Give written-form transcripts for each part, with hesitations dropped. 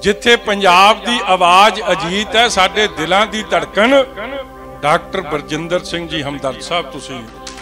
जिथे पंजाब दी आवाज अजीत है, साडे दिलां दी धड़कन डॉक्टर बरजिंदर सिंह जी हमदर्द साहब। तुसीं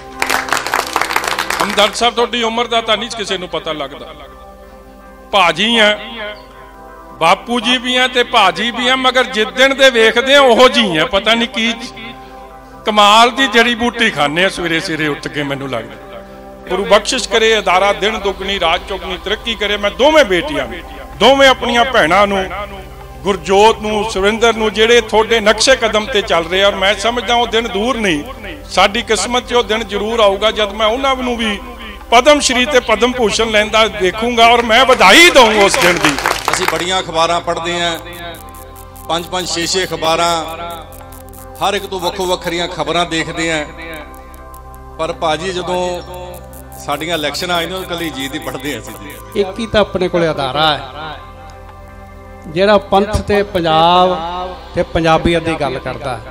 हमदर्द साहब तुहाडी उम्र दा तां नहीं किसी नूं पता लगदा। भाजी हैं, बापू जी भी हैं ते भाजी भी हैं, मगर जिस दिन दे वेखदे हैं ओहो जी हैं। पता नहीं की कमाल दी जड़ी बूटी खाने सवेरे सवेरे उठ के। मैनूं लगदा गुरु बख्शिश करे, अदारा दिन दुगनी रात चौगनी तरक्की करे। मैं दोवें बेटियां दोवें अपनियां भैणां नूं, गुरजोत नूं, सुरिंदर नूं, जिहड़े थोड़े नक्शे कदम ते चल रहे, और मैं समझदा वो दिन दूर नहीं, साडी किस्मत च वो दिन जरूर आऊगा जब मैं उन्हां नूं भी पद्म श्री ते पद्म भूषण लैंदा देखूंगा, और मैं बधाई दूंगा उस दिन दी। असीं बड़ियां अखबारां पढ़दे हैं, 5-5 6-6 अखबारां, हर एक तो वक्खो वक्खरियां खबरां देखदे हैं, पर भाजी जदों साडियां इलैक्शन आए ने कली जीत ही पढ़ते हैं। एक ही तो अपने को अदारा है जिहड़ा पंथ ते पंजाब ते पंजाबीयत दी गल करदा है।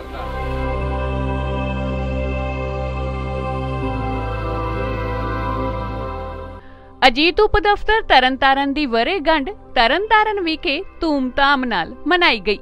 अजीत उप दफ्तर तरनतारन दी वरेगंढ तरनतारन विखे धूमधाम नाल मनाई गई।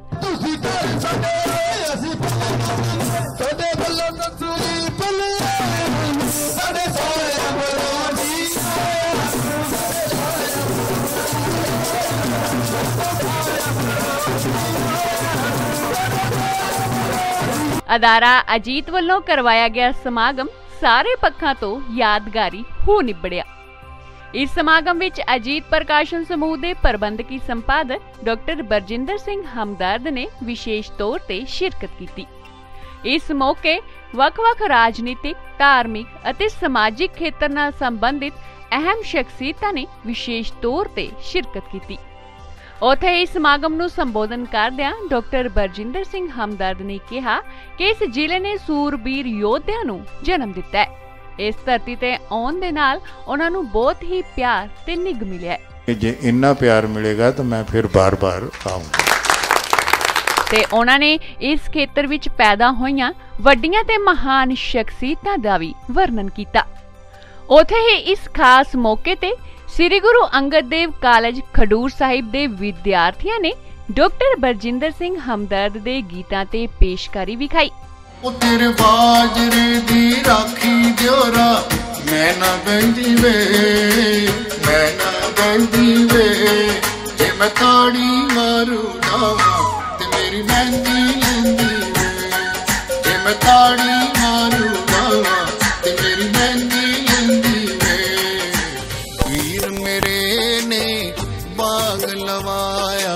अदारा अजीत वल्लों करवाया गया समागम सारे पक्षां तो यादगारी हो निबड़िया। इस समागम विच अजीत प्रकाशन समूह के प्रबंधकी संपादक डॉक्टर बरजिंदर सिंह हमदर्द ने विशेष तौर ते शिरकत की। इस मौके वख-वख राजनीतिक, धार्मिक अते समाजिक खेत्र नाल संबंधित अहम शख्सियतां ने विशेष तौर ते शिरकत की। उत्थे इस समागम नूं संबोधन करदिआं डॉक्टर बरजिंदर सिंह हमदर्द ने कहा कि इस जिले ने सूरबीर योद्धिआं नूं जन्म दिता है। इस धरती ते आउण दे नाल उन्हां नूं बहुत ही प्यार ते निग मिलिआ है। जे इन्ना प्यार मिलेगा तो मैं फिर बार-बार आऊंगा। ते उन्हां ने इस खेत्र विच पैदा होईआं वड्डियां ते महान शख्सियतां दा भी वर्णन कीता। उत्थे ही इस खास मौके ते श्री गुरु अंगद देव कॉलेज खडूर साहिब दे विद्यार्थियों ने डॉक्टर बरजिंदर सिंह हमदर्द दे गीतां ते पेशकारी विखाई। तेरे बाजरे दी राखी दियोरा मैं ना बंदी वे, मैं ना बंदी वे, जे मैं ताड़ी मारू डावा ते मेरी मेहंदी लेंदी वे, जे मैं ताड़ी मारू डावा ते मेरी मेहंदी लेंदी वे। वीर मेरे ने बाग लवाया,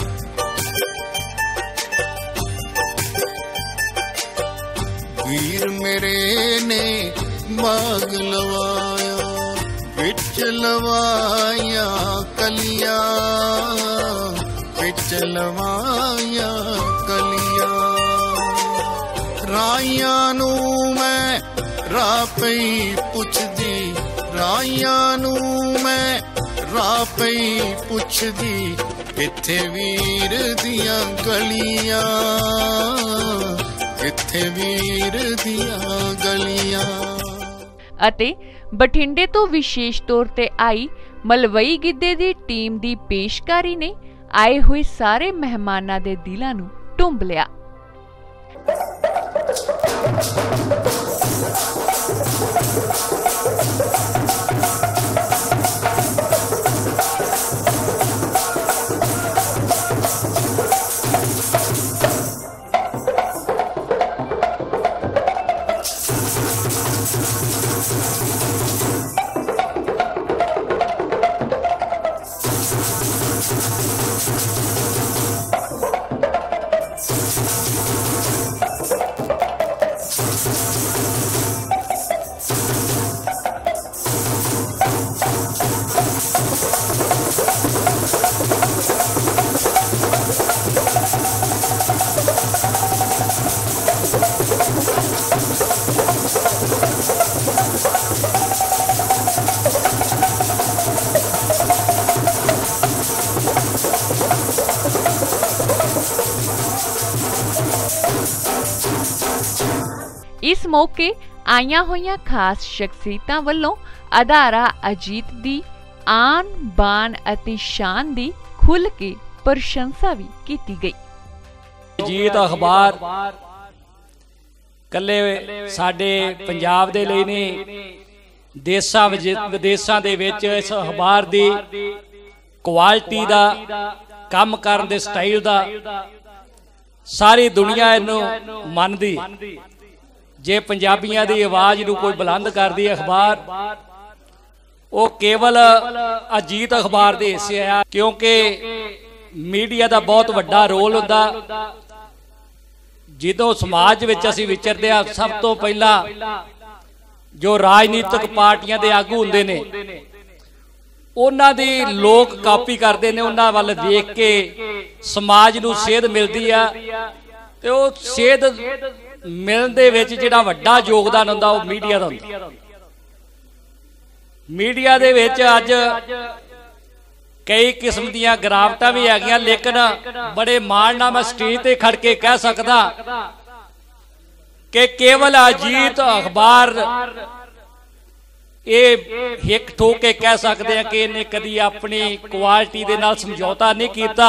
वीर मेरे ने बाग लवाया, बिच लवाया कलिया, बिच लवाया कलिया। राइया नू मैं राह पई पुछदी, राइया नू मैं राह पई पुछदी, इत्थे वीर दियां गलियां, इत्थे वीर दियां गलियां। अते बठिंडे तो विशेष तौर ते आई मलवई गिद्धे दी टीम दी पेशकारी ने आए हुए सारे मेहमानां दे दिलां नूं टुंब लिया। इस मौके आईयां होईयां खास शख्सियतां वल्लों अदारा अजीत दी आन बान अते शान दी खुल के प्रशंसा भी की गई। अजीत अखबार कल्ले साडे पंजाब दे लई नहीं, देशां विदेशां दे विच इस अखबार दी क्वालिटी दा, काम करन दे स्टाइल दा सारी दुनिया इनू मनदी। जे पंजाबियां दी आवाज़ नू कोई बुलंद करदी अखबार, वो केवल अजीत अखबार दे हिस्से आ, क्योंकि मीडिया दा बहुत वड्डा रोल हुंदा। ਜਦੋਂ समाज विच असीं विचरदे आ, सब तो पहला जो राजनीतिक पार्टियां दे आगू हुंदे ने उन्हां दी लोग कापी करदे ने, उन्हां वल देख के समाज नूं सेध मिलदी आ ते ਉਹ सेध मिलण दे विच जिहड़ा वड्डा योगदान हुंदा ਉਹ मीडिया दा हुंदा। मीडिया दे विच अज कई किस्म दियां गिरावटां भी हैगियां, लेकिन बड़े मान नाल मैं स्टेज ते खड़ के कह सकदा कि केवल अजीत अखबार ये हिक ठोक के कह सकते हैं कि इन्हें कदी अपनी क्वालिटी दे नाल समझौता नहीं कीता।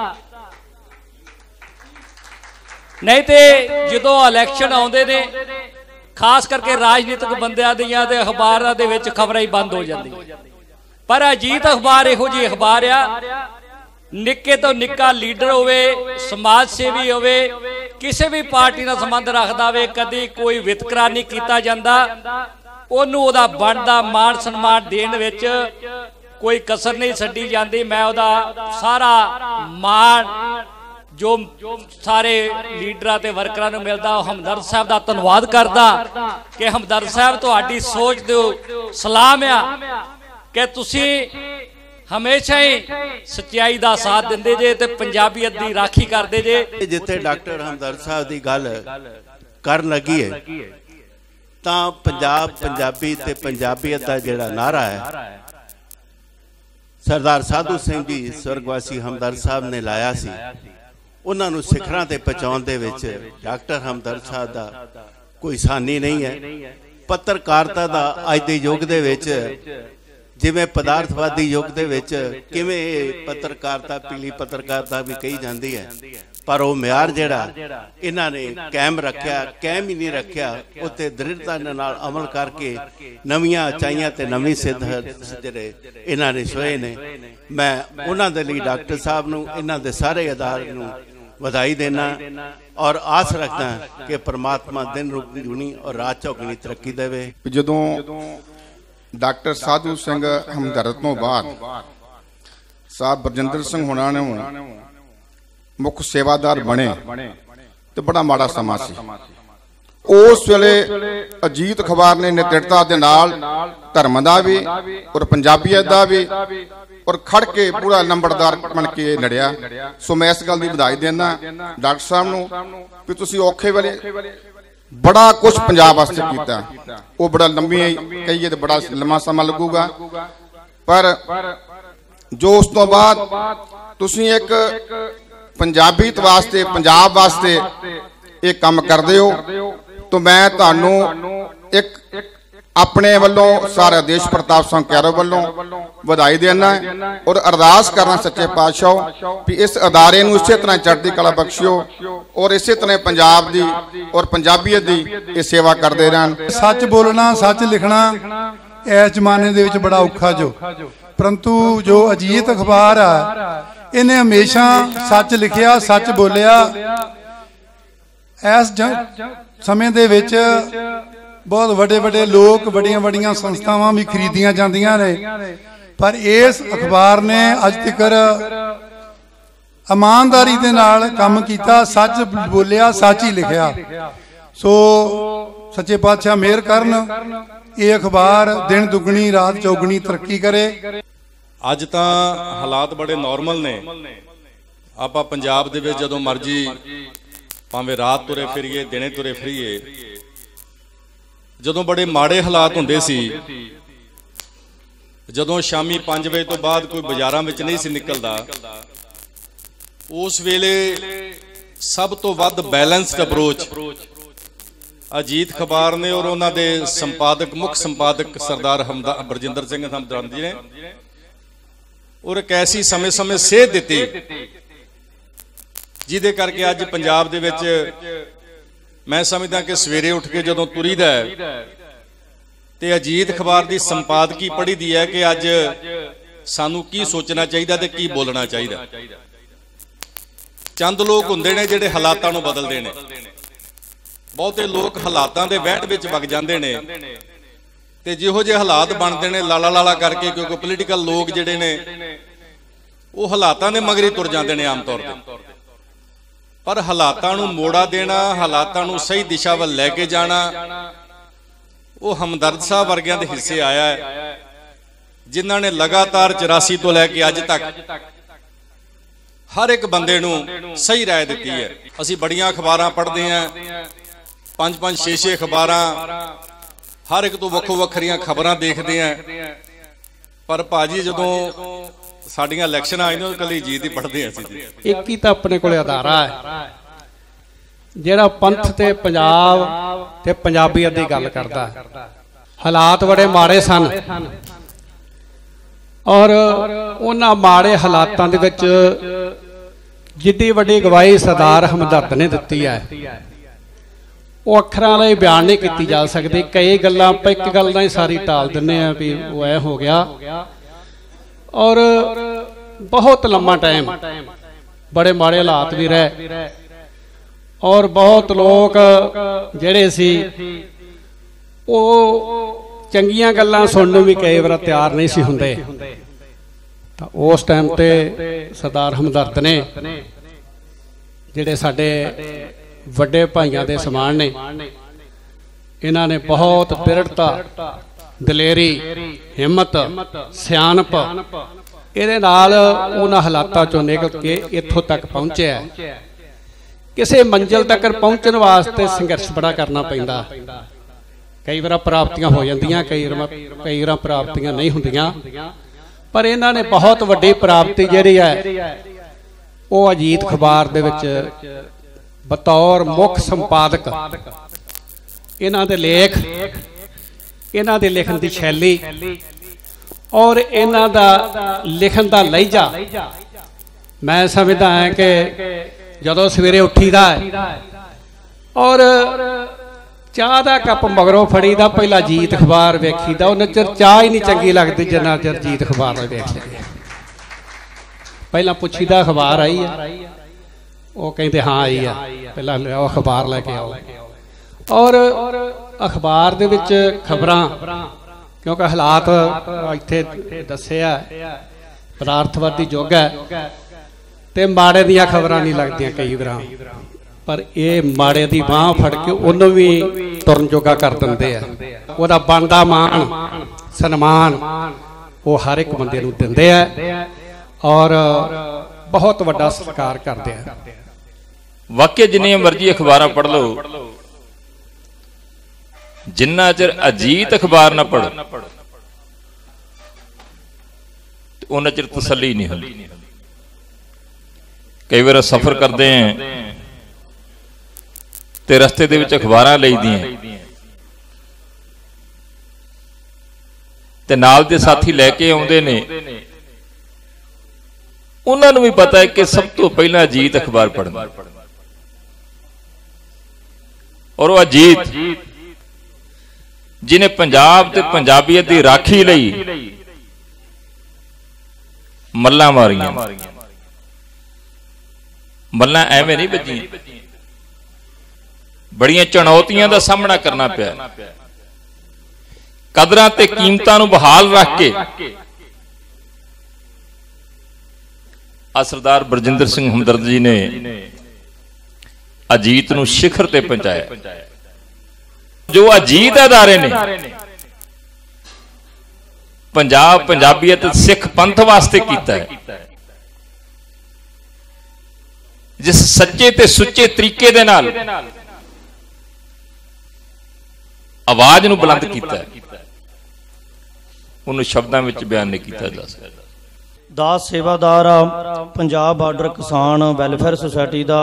नहीं तो जो इलैक्शन आउंदे ने, खास करके राजनीतिक बंदियां दियां ते अखबारां दे विच खबरां ही बंद हो जांदियां। पर अजीत अखबार इहो जी अखबार आ, निक्के तो निक्का लीडर होवे, समाज सेवी होवे, किसी भी पार्टी नाल संबंध रखदा होवे, कदी कोई वितकरा नहीं कीता जांदा। ओनू ओदा बनदा मान सन्मान देण विच कोई कसर नहीं छड्डी जांदी। मैं ओदा सारा मान जो सारे लीडरां ते वर्करां नूं मिलदा, हमदर्द साहब दा धन्नवाद करदा कि हमदर्द साहब तुहाडी सोच दे सलाम आ कि तुसी हमेशा ही सच्चाई दा साथ दिंदे जे ते पंजाबीयत दी राखी करदे जे। जिथे डॉक्टर हमदर्द साहब दी गल करन लगी है तां पंजाब पंजाबी ते पंजाबीयत दा जिहड़ा नारा है सरदार साधू सिंह जी स्वर्गवासी हमदर्द साहब ने लाया सी, उन्हां नूं सिखरां ते पहुंचाउण दे विच डॉक्टर हमदर्द साहब दा कोई सानी नहीं है। पत्रकारिता दा अज दे युग दे विच जिवें पदार्थवादी युग दे विच किवें पत्रकारिता पीली पत्रकारिता भी कही जाती है, पर वो म्यार जिहड़ा इन्हां ने कायम रखिया, कायम ही नहीं रखिया, उत्ते दृढ़ता नाल अमल करके नवीं उचाइयां ते नवीं सिद्ध जिहड़े इन्हां ने सोए ने। मैं उन्हां दे लई डॉक्टर साहब नूं, इन्हां दे सारे अदारे नूं ਵਧਾਈ देना और आस रखदा कि परमात्मा दिन दुगनी और रात चौगनी तरक्की देवे। जदों डॉक्टर साधू सिंह हमदर्द तो बाद साहब बरजिंदर सिंह होना ने मुख सेवादार बने तो बड़ा माड़ा समा सी। उस वेले अजीत अखबार ने निडरता दे नाल धर्म दा भी और पंजाबीयत दा भी और खड़ के पूरा नंबरदार बन के लड़िया। सो मैं इस गल दी बधाई देना डॉक्टर साहब नूं कि तुसीं औखे वेले बड़ा कुछ पंजाब वास्ते कीता। वो बड़ा लंबी कहिए तो बड़ा लंबा समा लगूगा, पर जो उस तो बाद तुसीं एक पंजाबीयत वास्ते पंजाब वास्ते एक काम करदे हो, तो मैं तुहानूं एक अपने वालों सारे देश प्रताप सिंह कैरो वालों बधाई देना और अरदास करना सच्चे पातशाह कि इस अदारे नूं इसे तरह चढ़ती कला बख्शियो और इसे तरह पंजाब दी और पंजाबीयत दी ये सेवा करते रहन। सच बोलना सच लिखना इस जमाने दे विच बड़ा औखा जो, परंतु जो अजीत अखबार आ इन्हें हमेशा सच लिखिया सच बोलिया। इस समय दे विच बहुत बड़े बड़े लोग बड़िया बड़िया संस्थावां भी खरीदियां जांदियां ने, पर इस अखबार ने अज तक ईमानदारी दे नाल काम कीता, सच बोलिया सच ही लिखिया। सो सच्चे पातशाह मेहर करन, ये अखबार दिन दुगनी रात चौगनी तरक्की करे। अज तां हालात बड़े नॉर्मल ने। आपां पंजाब दे विच जदों मर्जी भावें रात तुरे फिरीए दिने तुरे फिरीए, जदों बड़े माड़े हालात हुंदे सी, जदों शामी 5 बजे तो बाद कोई बाजारां विच नहीं सी निकलदा, उस वेले सब तो वध बैलेंस्ड अप्रोच अजीत अखबार ने और उन्हां दे संपादक मुख संपादक सरदार बरजिंदर सिंह हमदर्द जी ने और एक ऐसी समय समय सेध दी ਜਿਹਦੇ ਕਰਕੇ ਅੱਜ ਪੰਜਾਬ ਦੇ ਵਿੱਚ मैं समझदा कि सवेरे उठ के जदों तुरीदा है ते अजीत अखबार की संपादकी पढ़ी दी है कि अज सानू की सोचना चाहिए ते की बोलना चाहिए। चंद लोग हुंदे ने जिहड़े हालातां नूं बदलदे ने, बहुते लोग हालातां दे वहण विच वग जांदे ने ते जिहो जे हालात बनदे ने लाला लाला करके, क्योंकि पोलीटिकल लोग जिहड़े ने वो हालातां दे मगरी तुर जांदे ने आम तौर ते। पर हालातां नूं मोड़ा देना, हालातां नूं सही दिशा वल लैके जाना, वो हमदर्द साहब वर्गियां दे हिस्से आया है, जिन्हां ने लगातार 84 तो लैके अज तक हर एक बंदे नूं सही राय दित्ती है। असीं बड़ियां अखबारां पढ़दे हैं, 5-5 6-6 अखबारां, हर एक तो वक्खो वक्खरियां खबरां देखदे हैं। पर भाजी जदों साडियां इलैक्शन आए ने कली जीत ही पढ़ते हैं असीं। एक ही तो अपने कोले अदारा है जिहड़ा पंथ ते पंजाब ते पंजाबीयत दी गल करदा। हालात बड़े माड़े सन और उन्हां माड़े हालातां दे विच जिद्दी वड्डी गवाही सरदार हमदर्द ने दित्ती है, वो अखरां नाल बयान नहीं कीती जा सकदी। कई गल्लां आपां इक गल नाल ही सारी टाल दिंदे आ भी वो ऐ हो गया, और बहुत लंबा टाइम बड़े माड़े हालात भी रहे, और बहुत लोग जिहड़े सी वो चंगियां गल्लां सुनने भी कई बार तैयार नहीं सी हुंदे। तां उस टाइम ते सरदार हमदर्द ने जिहड़े साडे वड्डे भाइयां दे समान ने, इन्हां ने बहुत दृढ़ता, दलेरी, हिम्मत, सियाणप इहदे नाल उन्हां हालातां चों निकल के इत्थों तक पहुंचे। किसी मंजिल तक पहुंचने वास्ते संघर्ष बड़ा करना पैंदा। कई बार प्राप्तियां हो जांदियां, कई बार प्राप्तियां नहीं हुंदियां, पर इन्हां ने बहुत वड्डी प्राप्ति जिहड़ी है वो अजीत अखबार दे विच बतौर मुख संपादक इन्हां दे लेख, इन्हां दे लिखण दी शैली और इन्हां दा लिखण दा लहजा, मैं समझदा है कि जदों सवेरे उठीदा है और चाह दा कप मगरों फड़ीदा, पहला जीत अखबार वेखीदा, उन्ने चिर चाह ही नहीं चंगी लगदी जिन्ना चिर जीत अखबार वेख लईए। पहला पुछीदा अखबार आई है, वो कहते हाँ आई है, पहला लियाओ अखबार लैके आओ। और अखबार दे विच खबरां, क्योंकि हालात इत्थे दस्से पदार्थवादी युग है ते माड़े दियां खबरां नहीं लगदियां कई बार, पर ये माड़े दी बांह फड़ के उन्होंने भी तुरन जोगा कर दिंदे आ। उहदा बनदा मान सन्मान वो हर एक बंदे नूं दिंदे आ और बहुत वड्डा सत्कार करदे आ। वाकई जिन्नियां मर्जी अखबारां पढ़ लो, जिन्ना चिर अजीत अखबार ना पढ़ो उन्ना चिर तसल्ली नहीं होती। कई बार सफर करते हैं ते रस्ते दे विच अखबारां लईदियां ते नाल दे साथी लैके आउंदे ने, उन्हां नूं भी पता है कि सब तो पहला अजीत अखबार पढ़ना, और वो अजीत जिन्हें पंजाब ते पंजाबीयत दी राखी लई मल्लां मारियां। मल्लां एवें नहीं बजीयां, बड़ियां चुनौतियां दा सामना करना पिया। कदरां ते कीमतां नूं बहाल रख के सरदार बरजिंदर सिंह हमदर्द जी ने अजीत नूं शिखर ते पहुंचाया। जो अजीत अदारे ने पंजाब पंजाबीयत सिख पंथ वास्ते कीता है, जिस सच्चे ते सुच्चे तरीके दे नाल आवाज नूं बुलंद कीता है, उन्हें शब्दां विच बयान नहीं किया जा सकता। दास सेवादार Punjab border Kisan welfare society का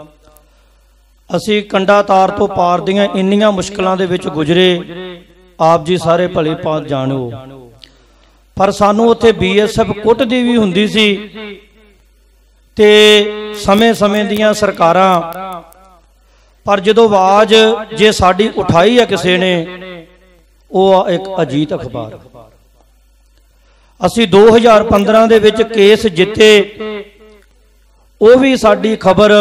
असी कंडा तार तो पार दियां इन्नियां मुश्किलों दे विच गुजरे, आप जी सारे भले भांत जाणो। पर सानू उत्थे BSF कुटदी भी हुंदी सी ਤੇ ਸਮੇਂ ਦੀਆਂ ਸਰਕਾਰਾਂ, ਪਰ ਜਦੋਂ ਆਵਾਜ਼ ਜੇ ਸਾਡੀ ਉਠਾਈ ਹੈ ਕਿਸੇ ਨੇ, ਉਹ ਇੱਕ ਅਜੀਤ ਅਖਬਾਰ। ਅਸੀਂ 2015 ਦੇ ਵਿੱਚ ਕੇਸ ਜਿੱਤੇ, ਉਹ ਵੀ ਸਾਡੀ ਖਬਰ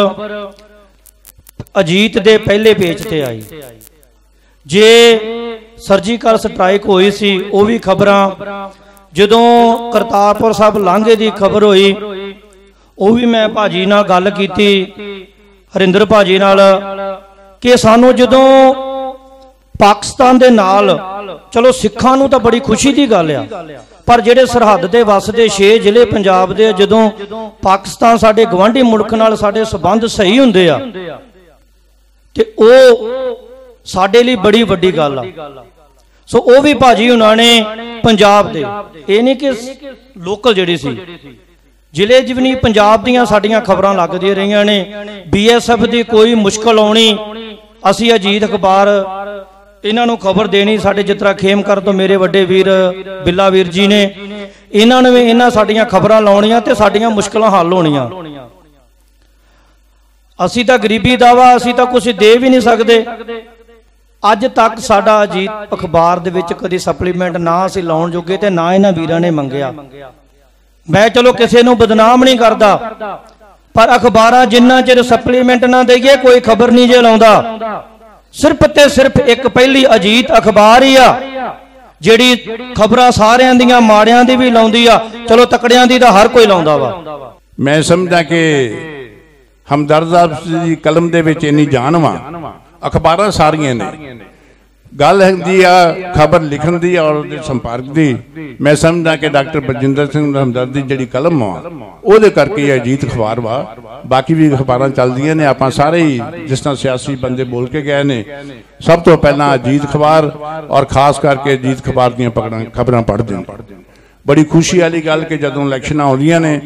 ਅਜੀਤ ਦੇ ਪਹਿਲੇ ਪੇਜ ਤੇ ਆਈ। ਜੇ ਸਰਜੀਕਲ ਸਟ੍ਰਾਈਕ ਹੋਈ ਸੀ, ਉਹ ਵੀ ਖਬਰਾਂ। ਜਦੋਂ ਕਰਤਾਰਪੁਰ ਸਾਹਿਬ ਲਾਂਘੇ ਦੀ ਖਬਰ ਹੋਈ, ਉਹ ਵੀ ਮੈਂ ਭਾਜੀ ਨਾਲ ਗੱਲ ਕੀਤੀ, ਹਰਿੰਦਰ ਭਾਜੀ ਨਾਲ, ਕਿ ਸਾਨੂੰ ਜਦੋਂ ਪਾਕਿਸਤਾਨ ਦੇ ਨਾਲ, ਚਲੋ ਸਿੱਖਾਂ ਨੂੰ ਤਾਂ ਬੜੀ ਖੁਸ਼ੀ ਦੀ ਗੱਲ ਆ, ਪਰ ਜਿਹੜੇ ਸਰਹੱਦ ਦੇ ਵਸਦੇ 6 ਜ਼ਿਲ੍ਹੇ ਪੰਜਾਬ ਦੇ, ਜਦੋਂ ਪਾਕਿਸਤਾਨ ਸਾਡੇ ਗਵਾਂਢੀ ਮੁਲਕ ਨਾਲ ਸਾਡੇ ਸੰਬੰਧ ਸਹੀ ਹੁੰਦੇ ਆ, ਤੇ ਉਹ ਸਾਡੇ ਲਈ ਬੜੀ ਵੱਡੀ ਗੱਲ ਆ। ਸੋ ਉਹ ਵੀ ਭਾਜੀ ਉਹਨਾਂ ਨੇ ਪੰਜਾਬ ਦੇ, ਇਹ ਨਹੀਂ ਕਿ ਲੋਕਲ ਜਿਹੜੀ ਸੀ, ਜ਼ਿਲ੍ਹੇ ਜਵਨੀ ਪੰਜਾਬ ਦੀਆਂ ਸਾਡੀਆਂ ਖਬਰਾਂ ਲੱਗਦੀਆਂ ਰਹੀਆਂ ਨੇ। BSF ਦੀ ਕੋਈ ਮੁਸ਼ਕਲ ਆਉਣੀ, ਅਸੀਂ ਅਜੀਤ ਅਖਬਾਰ ਇਹਨਾਂ ਨੂੰ ਖਬਰ ਦੇਣੀ। ਸਾਡੇ ਜਿਸ ਤਰ੍ਹਾਂ ਖੇਮਕਰ ਤੋਂ ਮੇਰੇ ਵੱਡੇ ਵੀਰ ਬਿੱਲਾ ਵੀਰ ਜੀ ਨੇ, ਇਹਨਾਂ ਨੇ ਵੀ ਇਹਨਾਂ ਸਾਡੀਆਂ ਖਬਰਾਂ ਲਾਉਣੀਆਂ ਤੇ ਸਾਡੀਆਂ ਮੁਸ਼ਕਲਾਂ ਹੱਲ ਹੋਣੀਆਂ। ਅਸੀਂ ਤਾਂ ਗਰੀਬੀ ਦਾ ਵਾ, ਅਸੀਂ ਤਾਂ ਕੁਝ ਦੇ ਵੀ ਨਹੀਂ ਸਕਦੇ। ਅੱਜ ਤੱਕ ਸਾਡਾ ਅਜੀਤ ਅਖਬਾਰ ਦੇ ਵਿੱਚ ਕਦੀ ਸਪਲੀਮੈਂਟ ਨਾ ਅਸੀਂ ਲਾਉਣ ਜੋਗੇ ਤੇ ਨਾ ਇਹਨਾਂ ਵੀਰਾਂ ਨੇ ਮੰਗਿਆ। ਮੈਂ ਚਲੋ ਕਿਸੇ ਨੂੰ ਬਦਨਾਮ ਨਹੀਂ ਕਰਦਾ, ਪਰ ਅਖਬਾਰਾਂ ਜਿੰਨਾ ਚਿਰ ਸਪਲੀਮੈਂਟ ਨਾ ਦੇਈਏ ਕੋਈ ਖਬਰ ਨਹੀਂ ਜੇ ਲਾਉਂਦਾ। ਸਿਰਫ ਤੇ ਸਿਰਫ ਇੱਕ ਪਹਿਲੀ ਅਜੀਤ ਅਖਬਾਰ ਹੀ ਆ ਜਿਹੜੀ ਖਬਰਾਂ ਸਾਰਿਆਂ ਦੀਆਂ, ਮਾੜਿਆਂ ਦੀ ਵੀ ਲਾਉਂਦੀ ਆ, ਚਲੋ ਤਕੜਿਆਂ ਦੀ ਤਾਂ ਹਰ ਕੋਈ ਲਾਉਂਦਾ ਵਾ। ਮੈਂ ਸਮਝਦਾ ਕਿ ਹਮਦਰਦ ਸਾਹਿਬ ਦੀ ਕਲਮ ਦੇ ਵਿੱਚ ਇੰਨੀ ਜਾਨ ਵਾ, ਅਖਬਾਰਾਂ ਸਾਰੀਆਂ ਨੇ। ਗੱਲ ਹੁੰਦੀ ਆ ਖਬਰ ਲਿਖਣ ਦੀ ਔਰ ਸੰਪਰਕ ਦੀ। ਮੈਂ ਸਮਝਦਾ ਕਿ ਡਾਕਟਰ ਬਰਜਿੰਦਰ ਸਿੰਘ ਹਮਦਰਦ ਦੀ ਜਿਹੜੀ ਕਲਮ ਆ, ਉਹਦੇ ਕਰਕੇ ਅਜੀਤ ਅਖਬਾਰ ਵਾ। ਬਾਕੀ ਵੀ ਅਖਬਾਰਾਂ ਚੱਲਦੀਆਂ ਨੇ, ਆਪਾਂ ਸਾਰੇ ਹੀ ਜਿਸ ਤਰ੍ਹਾਂ ਸਿਆਸੀ ਬੰਦੇ ਬੋਲ ਕੇ ਗਏ ਨੇ, ਸਭ ਤੋਂ ਪਹਿਲਾਂ ਅਜੀਤ ਅਖਬਾਰ ਔਰ ਖਾਸ ਕਰਕੇ ਅਜੀਤ ਅਖਬਾਰ ਦੀਆਂ ਖਬਰਾਂ ਪੜ੍ਹਦੇ ਹਾਂ। ਬੜੀ ਖੁਸ਼ੀ ਵਾਲੀ ਗੱਲ ਕਿ ਜਦੋਂ ਇਲੈਕਸ਼ਨਾਂ ਆਉਂਦੀਆਂ ਨੇ,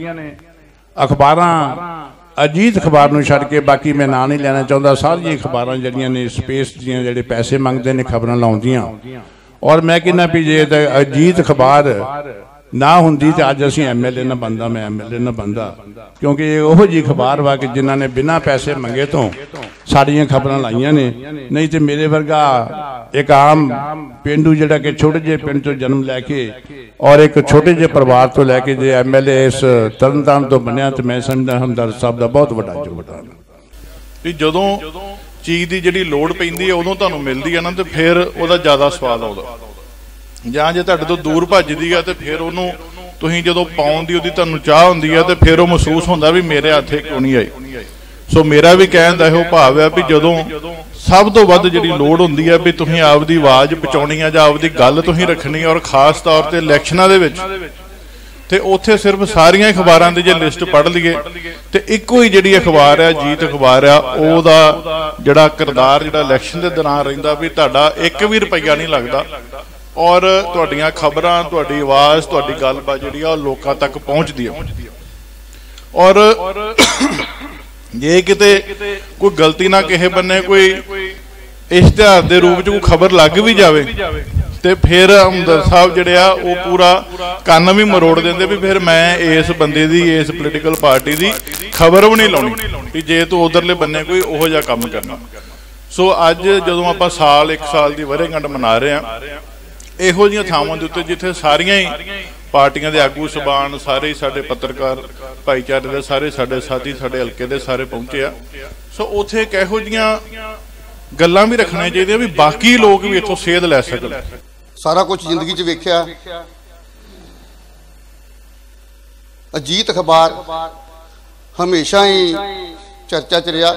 ਅਖਬਾਰਾਂ ਅਜੀਤ ਅਖਬਾਰ ਨੂੰ ਛੱਡ ਕੇ, ਬਾਕੀ ਮੈਂ ਨਾਂ ਨਹੀਂ ਲੈਣਾ ਚਾਹੁੰਦਾ, ਸਾਰੀਆਂ ਅਖਬਾਰਾਂ ਜਿਹੜੀਆਂ ਨੇ ਸਪੇਸ ਦੀਆਂ ਜਿਹੜੇ ਪੈਸੇ ਮੰਗਦੇ ਨੇ ਖਬਰਾਂ ਲਾਉਂਦੀਆਂ। ਔਰ ਮੈਂ ਕਹਿੰਦਾ ਵੀ ਜੇ ਅਜੀਤ ਅਖਬਾਰ ਨਾ ਹੁੰਦੀ ਤੇ ਅੱਜ ਅਸੀਂ MLA ਨਾ ਬਣਦਾ, ਮੈਂ MLA ਨਾ ਬਣਦਾ, ਕਿਉਂਕਿ ਇਹ ਉਹੋ ਜਿਹੀ ਅਖਬਾਰ ਵਾ ਕਿ ਜਿਨ੍ਹਾਂ ਨੇ ਬਿਨਾਂ ਪੈਸੇ ਮੰਗੇ ਤੋਂ ਸਾਡੀਆਂ ਖਬਰਾਂ ਲਾਈਆਂ ਨੇ। ਨਹੀਂ ਤੇ ਮੇਰੇ ਵਰਗਾ ਇੱਕ ਆਮ ਪਿੰਡੂ ਜਿਹੜਾ ਕਿ ਛੋਟੇ ਜਿਹੇ ਪਿੰਡ ਤੋਂ ਜਨਮ ਲੈ ਕੇ ਔਰ ਇੱਕ ਛੋਟੇ ਜਿਹੇ ਪਰਿਵਾਰ ਤੋਂ ਲੈ ਕੇ ਜੇ MLA ਇਸ ਤਰਨਤਾਰਨ ਤੋਂ ਬਣਿਆ, ਤੇ ਮੈਂ ਸਮਝਦਾ ਹਮਦਰਦ ਸਾਹਿਬ ਦਾ ਬਹੁਤ ਵੱਡਾ ਯੋਗਦਾਨ ਹੈ। ਜਦੋਂ ਚੀਜ਼ ਦੀ ਜਿਹੜੀ ਲੋੜ ਪੈਂਦੀ ਹੈ ਉਦੋਂ ਤੁਹਾਨੂੰ ਮਿਲਦੀ ਹੈ ਨਾ, ਤੇ ਫਿਰ ਉਹਦਾ ਜ਼ਿਆਦਾ ਸਵਾਦ ਆਉਂਦਾ। ਜਾਂ ਜੇ ਤੁਹਾਡੇ ਤੋਂ ਦੂਰ ਭੱਜਦੀ ਆ, ਤੇ ਫਿਰ ਉਹਨੂੰ ਤੁਸੀਂ ਜਦੋਂ ਪਾਉਣ ਦੀ ਉਹਦੀ ਤੁਹਾਨੂੰ ਚਾਹ ਹੁੰਦੀ ਆ, ਤੇ ਫਿਰ ਉਹ ਮਹਿਸੂਸ ਹੁੰਦਾ ਵੀ ਮੇਰੇ ਹੱਥੇ ਕਿਉਂ ਨਹੀਂ ਆਈ। ਸੋ ਮੇਰਾ ਵੀ ਕਹਿਣ ਦਾ ਇਹੋ ਭਾਵ ਹੈ ਵੀ ਜਦੋਂ ਸਭ ਤੋਂ ਵੱਧ ਜਿਹੜੀ ਲੋੜ ਹੁੰਦੀ ਹੈ ਵੀ ਤੁਸੀਂ ਆਪਦੀ ਆਵਾਜ਼ ਪਹੁੰਚਾਉਣੀ ਆ ਜਾਂ ਆਪਦੀ ਗੱਲ ਤੁਸੀਂ ਰੱਖਣੀ ਆ, ਔਰ ਖਾਸ ਤੌਰ ਤੇ ਇਲੈਕਸ਼ਨਾਂ ਦੇ ਵਿੱਚ, ਤੇ ਉੱਥੇ ਸਿਰਫ ਸਾਰੀਆਂ ਅਖਬਾਰਾਂ ਦੀ ਜੇ ਲਿਸਟ ਪੜ੍ਹ ਲਈਏ ਤੇ ਇੱਕੋ ਹੀ ਜਿਹੜੀ ਅਖਬਾਰ ਹੈ ਅਜੀਤ ਅਖਬਾਰ ਆ, ਉਹਦਾ ਜਿਹੜਾ ਕਿਰਦਾਰ ਜਿਹੜਾ ਇਲੈਕਸ਼ਨ ਦੇ ਦੌਰਾਨ ਰਹਿੰਦਾ ਵੀ ਤੁਹਾਡਾ 1 ਵੀ ਰੁਪਈਆ ਨਹੀਂ ਲੱਗਦਾ, ਔਰ ਤੁਹਾਡੀਆਂ ਖਬਰਾਂ, ਤੁਹਾਡੀ ਆਵਾਜ਼, ਤੁਹਾਡੀ ਗੱਲਬਾਤ ਜਿਹੜੀ ਆ ਉਹ ਲੋਕਾਂ ਤੱਕ ਪਹੁੰਚਦੀ ਹੈ। ਔਰ ਜੇ ਕਿਤੇ ਕੋਈ ਗਲਤੀ ਨਾ ਕਿਸੇ ਬੰਨੇ ਕੋਈ ਇਸ਼ਤਿਹਾਰ ਦੇ ਰੂਪ ਚ ਕੋਈ ਖਬਰ ਲੱਗ ਵੀ ਜਾਵੇ, ਤੇ ਫਿਰ ਹਮਦਰਦ ਸਾਹਿਬ ਜਿਹੜੇ ਆ ਉਹ ਪੂਰਾ ਕੰਨ ਵੀ ਮਰੋੜ ਦਿੰਦੇ ਵੀ ਫਿਰ ਮੈਂ ਇਸ ਬੰਦੇ ਦੀ, ਇਸ ਪੋਲੀਟੀਕਲ ਪਾਰਟੀ ਦੀ ਖਬਰ ਵੀ ਨਹੀਂ ਲਾਉਣੀ ਵੀ ਜੇ ਤੂੰ ਉਧਰਲੇ ਬੰਨੇ ਕੋਈ ਉਹੋ ਜਿਹਾ ਕੰਮ ਕਰਨਾ। ਸੋ ਅੱਜ ਜਦੋਂ ਆਪਾਂ 1 ਸਾਲ ਦੀ ਵਰ੍ਹੇਗੰਢ ਮਨਾ ਰਹੇ ਹਾਂ, ਇਹੋ ਜਿਹੀਆਂ ਥਾਵਾਂ ਦੇ ਉੱਤੇ ਜਿੱਥੇ ਸਾਰੀਆਂ ਹੀ ਪਾਰਟੀਆਂ ਦੇ ਆਗੂ ਸਬਾਨ, ਸਾਰੇ ਹੀ ਸਾਡੇ ਪੱਤਰਕਾਰ ਭਾਈਚਾਰੇ ਦੇ ਸਾਰੇ ਸਾਡੇ ਸਾਥੀ, ਸਾਡੇ ਹਲਕੇ ਦੇ ਸਾਰੇ ਪਹੁੰਚੇ ਆ। ਸੋ ਉੱਥੇ ਇੱਕ ਇਹੋ ਜਿਹੀਆਂ ਗੱਲਾਂ ਵੀ ਰੱਖਣੀਆਂ ਚਾਹੀਦੀਆਂ ਵੀ ਬਾਕੀ ਲੋਕ ਵੀ ਇੱਥੋਂ ਸੇਧ ਲੈ ਸਕਣ। ਸਾਰਾ ਕੁਝ ਜ਼ਿੰਦਗੀ 'ਚ ਵੇਖਿਆ। ਅਜੀਤ ਅਖਬਾਰ ਹਮੇਸ਼ਾ ਹੀ ਚਰਚਾ 'ਚ ਰਿਹਾ।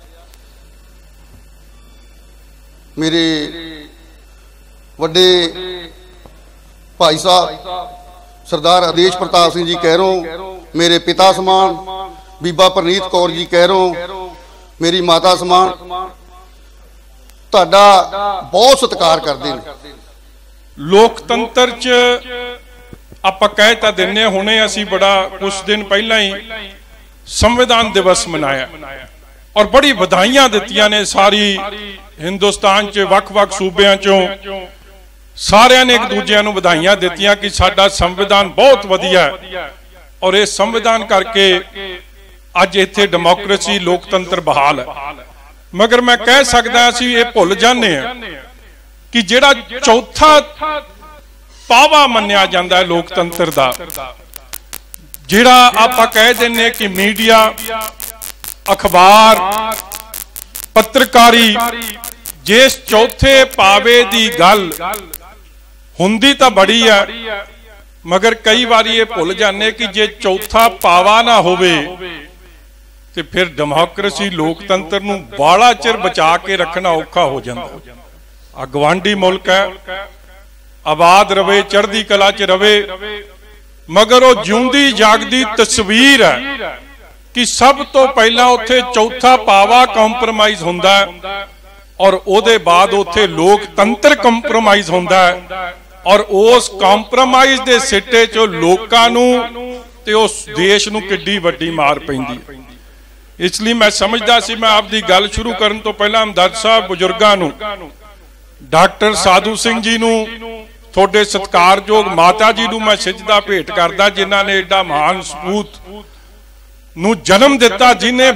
ਮੇਰੇ ਵੱਡੇ ਭਾਈ ਸਾਹਿਬ ਸਰਦਾਰ ਆਦੇਸ਼ ਪ੍ਰਤਾਪ ਸਿੰਘ ਜੀ ਕਹਿਰੋਂ, ਮੇਰੇ ਪਿਤਾ ਸਮਾਨ ਬੀਬਾ ਪ੍ਰਨੀਤ ਕੌਰ ਜੀ ਕਹਿਰੋਂ, ਮੇਰੀ ਮਾਤਾ ਸਮਾਨ, ਤੁਹਾਡਾ ਬਹੁਤ ਸਤਿਕਾਰ ਕਰਦੇ ਨੇ। ਲੋਕਤੰਤਰ 'ਚ ਆਪਾਂ ਕਹਿ ਤਾਂ ਦਿੰਨੇ, ਹੁਣੇ ਅਸੀਂ ਬੜਾ ਕੁਝ ਦਿਨ ਪਹਿਲਾਂ ਹੀ ਸੰਵਿਧਾਨ ਦਿਵਸ ਮਨਾਇਆ ਔਰ ਬੜੀ ਵਧਾਈਆਂ ਦਿੱਤੀਆਂ ਨੇ ਸਾਰੀ ਹਿੰਦੁਸਤਾਨ 'ਚ ਵੱਖ-ਵੱਖ ਸੂਬਿਆਂ 'ਚੋਂ ਸਾਰਿਆਂ ਨੇ ਇੱਕ ਦੂਜਿਆਂ ਨੂੰ ਵਧਾਈਆਂ ਦਿੱਤੀਆਂ ਕਿ ਸਾਡਾ ਸੰਵਿਧਾਨ ਬਹੁਤ ਵਧੀਆ ਹੈ ਔਰ ਇਹ ਸੰਵਿਧਾਨ ਕਰਕੇ ਅੱਜ ਇੱਥੇ ਡੈਮੋਕ੍ਰੇਸੀ ਲੋਕਤੰਤਰ ਬਹਾਲ ਹੈ। मगर मैं कह सकदा असीं ये भुल जाने कि जिहड़ा चौथा पावा मन्निया जांदा है लोकतंत्र दा, जिहड़ा आपां कह दिंदे कि मीडिया, अखबार, पत्रकारी, जिस चौथे पावे दी गल हुंदी तां बड़ी है, मगर कई बारी ये भुल जाने कि जे चौथा पावा ना होवे ते फिर डेमोक्रेसी लोकतंत्र नूं बाला चिर बचा के रखना औखा हो जाता। आ गवांडी मुल्क है, आबाद रवे, चढ़दी कला च रवे, मगर वो जिउंदी जागदी तस्वीर है कि सब तो पहला उत्थे चौथा पावा कंप्रोमाइज हुंदा है और उहदे बाद उत्थे लोकतंत्र कंप्रोमाइज हुंदा है और उस कंप्रोमाइज दे सिट्टे चो लोकां नूं ते उस देश नूं किड्डी वड्डी मार पैंदी है। इसलिए मैं समझदा सी मैं आपकी गल शुरू करन तो पहला हमदर्द साहब बुजुर्गां नूं, डॉक्टर साधू सिंह जी नूं, थोड़े सत्कारयोग माता जी नूं मैं सिजदा भेंट करदा जिन्हां ने एडा महान सपूत नूं जन्म दिता, जिन्हें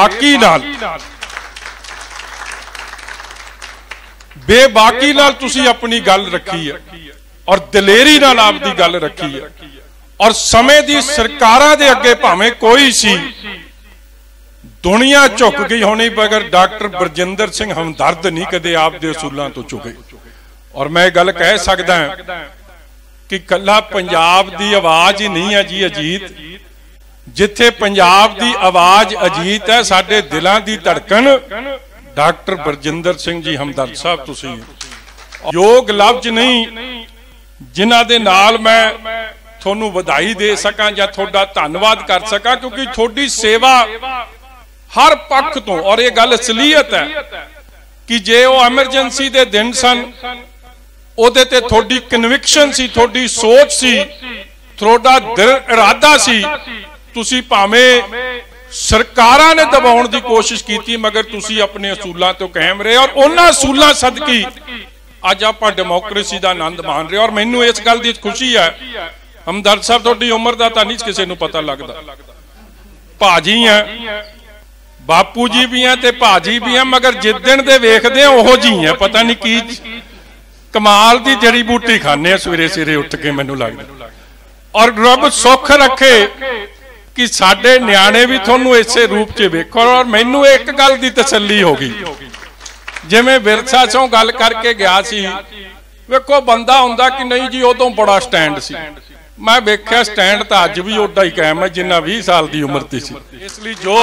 बेबाकी नाल तुसीं अपनी गल रखी है और दलेरी नाल आपकी गल रखी है और समय दी सरकारां दे अगे भावें कोई सी दुनिया झुक गई होनी, मगर डॉक्टर बरजिंदर सिंह हमदर्द नहीं कदे आपके असूलों तो झुके। और मैं गल कह सकदा कि कला पंजाब की आवाज ही नहीं है जी अजीत, जिथे पंजाब की आवाज अजीत है, साडे दिलों की धड़कन डॉक्टर बरजिंदर सिंह जी हमदर्द साहब तुसीं योग लफ्ज नहीं जिन्हां दे नाल मैं थोनू वधाई दे सकां जां थोड़ा धन्नवाद कर सकां, क्योंकि थोड़ी सेवा हर पक्ष तो, और ये गल असलीयत है कि जे वो एमरजेंसी दे दिन सन ओदे ते थोड़ी कन्विक्शन सी, थोड़ी सोच सी, थोड़ा दिल इरादा सी, तुसी भावें सरकारां ने दबाउण दी कोशिश की मगर तुसी अपने असूलों तो कायम रहे और उन्हां असूलों सदकी अज आपां डेमोक्रेसी दा आनंद मान रहे। और मैनूं इस गल दी खुशी है, हमदर्द साहब तुहाडी उम्र दा तां नहीं किसी नूं पता लगदा, भाजी है, बापू जी भी हैं ते भाजी भी हैं, मगर जिस दिन दे वेखदे ओहो जी हैं, पता नहीं की कमाल दी जड़ी बूटी खाने सवेरे सवेरे उठ के मैनूं लगदा। और रब सुख रखे कि साडे न्याणे भी तुहानूं इसे रूप च वेखो। और मैनूं एक गल दी तसल्ली हो गई, जिवें विरसा चों गल करके गया सी, वेखो बंदा हुंदा कि नहीं जी उदों बड़ा स्टैंड सी, मैं वेख्या स्टैंड तां अज भी उड्डा ही कायम है जिन्ना 20 साल की उम्र दी सी। इसलिए जो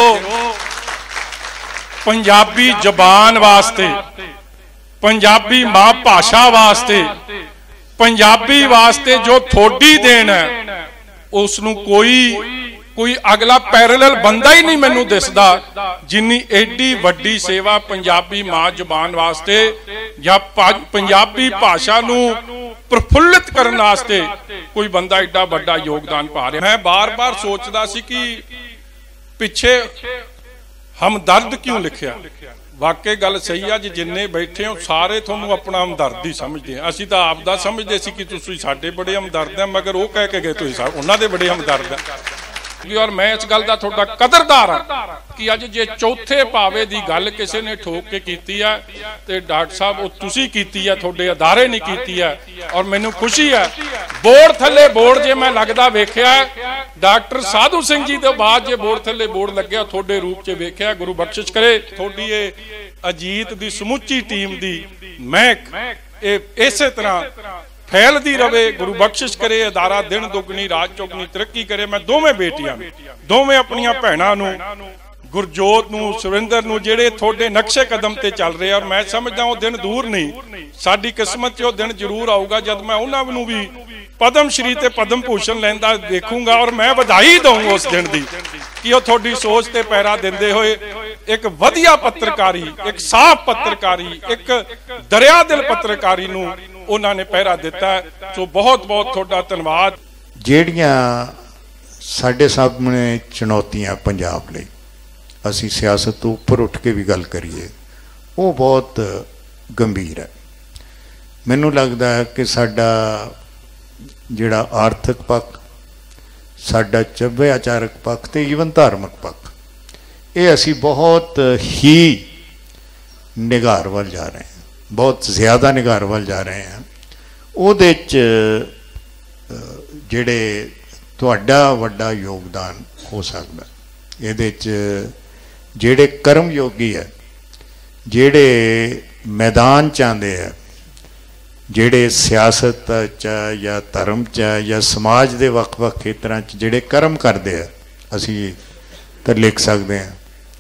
पंजाबी जबान वास्ते, पंजाबी मां भाषा वास्ते, पंजाबी वास्ते जो थोड़ी देन है उसनूं कोई अगला पैरेलल बंदा ही नहीं मैनूं दिसदा जिन्नी एडी वड्डी सेवा पंजाबी मां जबान वास्ते या पंजाबी भाषा नूं प्रफुल्लित करने वास्ते कोई बंदा एडा वड्डा योगदान पा रहा। मैं बार बार सोचदा सी कि पिछे हमदर्द क्यों लिखिया, वाकई गल सही है जी, जिन्ने बैठे हो सारे थोनू अपना हमदर्द ही समझते हैं। असीं तां आपदा समझते सी कि तुसीं साडे बड़े हमदर्द हैं, मगर वो कह के गए तुसीं उन्हां दे बड़े हमदर्द हैं। और मैं इस गल का थोड़ा कदरदार हाँ कि अज जे चौथे पावे की गल किसी ने ठोक के की है तो डॉक्टर साहब वो तुसीं कीती है, थोड़े अदारे नहीं की है। और मैनू खुशी है बोर्ड थले बोर्ड जे मैं लगता वेख्या डॉक्टर साधू सिंह जी तो बाद जे बोर्ड थले बोर्ड लग्या थोड़े रूप च वेख्या, गुरु बख्शिश करे थोड़ी ये अजीत दी समुची टीम दी महक इसे तरह फैलती रवे, गुरु बख्शिश करे, अदारा दिन दुगनी रात चौगनी तरक्की करे। मैं दोवें बेटियां दोवें अपनियां भैणां नूं गुरजोत नूं सुरिंदर नूं जेड़े थोड़े नक्शे कदम ते चल रहे और मैं समझदा वो दिन दूर नहीं, साडी किस्मत च वो दिन जरूर आऊगा जब मैं उन्हां नूं भी पद्म श्री ते पद्म भूषण लैंदा देखूंगा। और मैं बधाई दूंगा उस दिन दी कि वो थोड़ी सोच ते पैरा दिंदे होए एक वधिया पत्रकारी, एक साफ पत्रकारी, एक दरिया दिल पत्रकारी नूं उन्होंने पहरा दिता है। सो बहुत बहुत थोड़ा धन्यवाद। ਜਿਹੜੀਆਂ ਸਾਡੇ ਸਾਹਮਣੇ ਚੁਣੌਤੀਆਂ ਪੰਜਾਬ ਲਈ ਅਸੀਂ ਸਿਆਸਤ ਤੋਂ ਉੱਪਰ ਉੱਠ ਕੇ ਵੀ ਗੱਲ ਕਰੀਏ ਉਹ ਬਹੁਤ ਗੰਭੀਰ ਹੈ। ਮੈਨੂੰ ਲੱਗਦਾ ਹੈ ਕਿ ਸਾਡਾ ਜਿਹੜਾ ਆਰਥਿਕ ਪੱਖ, ਸਾਡਾ ਸੱਭਿਆਚਾਰਕ ਪੱਖ ਤੇ ਈਵਨ ਧਾਰਮਿਕ ਪੱਖ ये असी बहुत ही निगार वाल जा रहे हैं, बहुत ज़्यादा निगार वाल जा रहे हैं। ਉਹਦੇ 'ਚ ਜਿਹੜੇ ਤੁਹਾਡਾ ਵੱਡਾ ਯੋਗਦਾਨ ਹੋ ਸਕਦਾ, ਇਹਦੇ 'ਚ ਜਿਹੜੇ ਕਰਮ ਯੋਗੀ ਹੈ, ਜਿਹੜੇ ਮੈਦਾਨ 'ਚ ਆਉਂਦੇ ਆ, ਜਿਹੜੇ ਸਿਆਸਤ 'ਚ ਜਾਂ ਧਰਮ 'ਚ ਜਾਂ ਸਮਾਜ ਦੇ ਵੱਖ-ਵੱਖ ਖੇਤਰਾਂ 'ਚ ਜਿਹੜੇ ਕਰਮ ਕਰਦੇ ਆ, ਅਸੀਂ ਤਾਂ ਲਿਖ ਸਕਦੇ ਹਾਂ।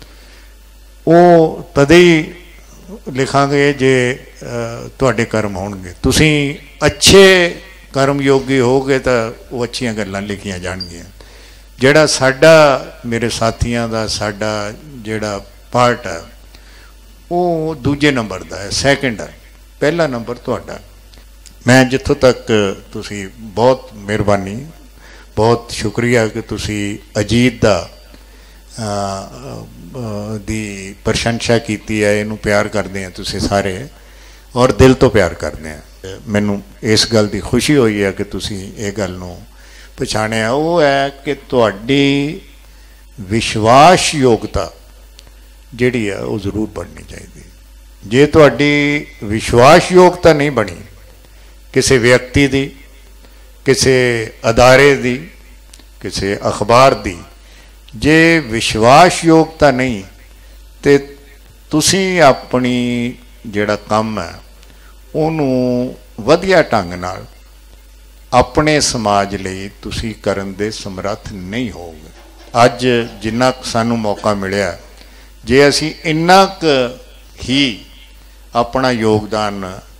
ਉਹ ਤਦੇ ਹੀ ਲਿਖਾਂਗੇ ਜੇ ਤੁਹਾਡੇ ਕਰਮ ਹੋਣਗੇ। ਤੁਸੀਂ ਅੱਛੇ ਕਰਮ ਯੋਗੀ ਹੋਗੇ ਤਾਂ ਉਹ ਅੱਛੀਆਂ ਗੱਲਾਂ ਲਿਖੀਆਂ ਜਾਣਗੀਆਂ। ਜਿਹੜਾ ਸਾਡਾ, ਮੇਰੇ ਸਾਥੀਆਂ ਦਾ ਸਾਡਾ ਜਿਹੜਾ ਪਾਰਟ ਹੈ ਉਹ ਦੂਜੇ ਨੰਬਰ ਦਾ ਹੈ, ਸੈਕਿੰਡ ਹੈ। ਪਹਿਲਾ ਨੰਬਰ ਤੁਹਾਡਾ। ਮੈਂ ਜਿੱਥੋਂ ਤੱਕ ਤੁਸੀਂ ਬਹੁਤ ਮਿਹਰਬਾਨੀ, ਬਹੁਤ ਸ਼ੁਕਰੀਆ ਕਿ ਤੁਸੀਂ ਅਜੀਤ ਦਾ ਦੀ ਪ੍ਰਸ਼ੰਸਾ ਕੀਤੀ ਹੈ, ਇਹਨੂੰ ਪਿਆਰ ਕਰਦੇ ਆ ਤੁਸੀਂ ਸਾਰੇ ਔਰ ਦਿਲ ਤੋਂ ਪਿਆਰ ਕਰਦੇ ਆ। ਮੈਨੂੰ ਇਸ ਗੱਲ ਦੀ ਖੁਸ਼ੀ ਹੋਈ ਹੈ ਕਿ ਤੁਸੀਂ ਇਹ ਗੱਲ ਨੂੰ ਪਛਾਣਿਆ। ਉਹ ਹੈ ਕਿ ਤੁਹਾਡੀ ਵਿਸ਼ਵਾਸ ਯੋਗਤਾ ਜਿਹੜੀ ਹੈ ਉਹ ਜ਼ਰੂਰ ਬਣਨੀ ਚਾਹੀਦੀ। ਜੇ ਤੁਹਾਡੀ ਵਿਸ਼ਵਾਸ ਯੋਗਤਾ ਨਹੀਂ ਬਣੀ ਕਿਸੇ ਵਿਅਕਤੀ ਦੀ, ਕਿਸੇ ਅਦਾਰੇ ਦੀ, ਕਿਸੇ ਅਖਬਾਰ ਦੀ, ਜੇ ਵਿਸ਼ਵਾਸ ਯੋਗਤਾ ਨਹੀਂ ਤੇ ਤੁਸੀਂ ਆਪਣੀ ਜਿਹੜਾ ਕੰਮ ਹੈ ਉਹਨੂੰ ਵਧੀਆ ਢੰਗ ਨਾਲ ਆਪਣੇ ਸਮਾਜ ਲਈ ਤੁਸੀਂ ਕਰਨ ਦੇ ਸਮਰੱਥ ਨਹੀਂ ਹੋਵੋਗੇ। ਅੱਜ ਜਿੰਨਾ ਸਾਨੂੰ ਮੌਕਾ ਮਿਲਿਆ, ਜੇ ਅਸੀਂ ਇੰਨਾ ਕੁ ਹੀ ਆਪਣਾ ਯੋਗਦਾਨ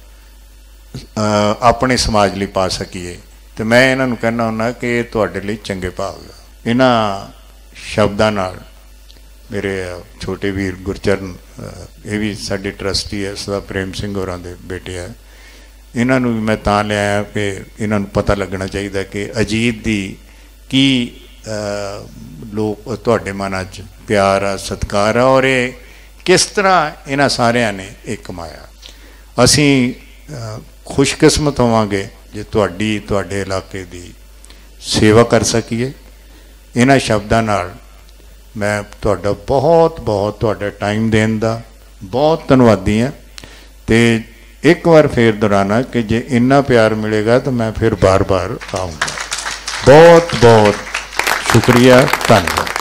ਆਪਣੇ ਸਮਾਜ ਲਈ ਪਾ ਸਕੀਏ ਤੇ ਮੈਂ ਇਹਨਾਂ ਨੂੰ ਕਹਿਣਾ ਹੁੰਦਾ ਕਿ ਇਹ ਤੁਹਾਡੇ ਲਈ ਚੰਗੇ ਭਾਗ। ਇਹਨਾਂ ਸ਼ਬਦਾਂ ਨਾਲ ਮੇਰੇ ਛੋਟੇ ਵੀਰ ਗੁਰਚਰਨ, ਇਹ ਵੀ ਸਾਡੇ ਟਰਸਟੀ ਹੈ, ਸਦਾ ਪ੍ਰੇਮ ਸਿੰਘ ਹੋਰਾਂ ਦੇ ਬੇਟੇ ਹੈ, ਇਹਨਾਂ ਨੂੰ ਵੀ ਮੈਂ ਤਾਂ ਲਿਆਇਆ ਕਿ ਇਹਨਾਂ ਨੂੰ ਪਤਾ ਲੱਗਣਾ ਚਾਹੀਦਾ ਕਿ ਅਜੀਤ ਦੀ ਕੀ ਲੋਕ ਤੁਹਾਡੇ ਮਨਾਂ 'ਚ ਪਿਆਰ ਆ, ਸਤਿਕਾਰ ਆ ਔਰ ਇਹ ਕਿਸ ਤਰ੍ਹਾਂ ਇਹਨਾਂ ਸਾਰਿਆਂ ਨੇ ਇਹ ਕਮਾਇਆ। ਅਸੀਂ ਖੁਸ਼ਕਿਸਮਤ ਹੋਵਾਂਗੇ ਜੇ ਤੁਹਾਡੇ ਇਲਾਕੇ ਦੀ ਸੇਵਾ ਕਰ ਸਕੀਏ। ਇਹਨਾਂ ਸ਼ਬਦਾਂ ਨਾਲ ਮੈਂ ਤੁਹਾਡਾ ਬਹੁਤ ਬਹੁਤ ਤੁਹਾਡਾ ਟਾਈਮ ਦੇਣ ਦਾ ਬਹੁਤ ਧੰਨਵਾਦੀ ਹਾਂ। ਤੇ ਇੱਕ ਵਾਰ ਫੇਰ ਦੁਹਰਾਨਾ ਕਿ ਜੇ ਇੰਨਾ ਪਿਆਰ ਮਿਲੇਗਾ ਤਾਂ ਮੈਂ ਫਿਰ ਬਾਰ-ਬਾਰ ਆਊਂਗਾ। ਬਹੁਤ ਬਹੁਤ ਸ਼ੁਕਰੀਆ, ਧੰਨਵਾਦ।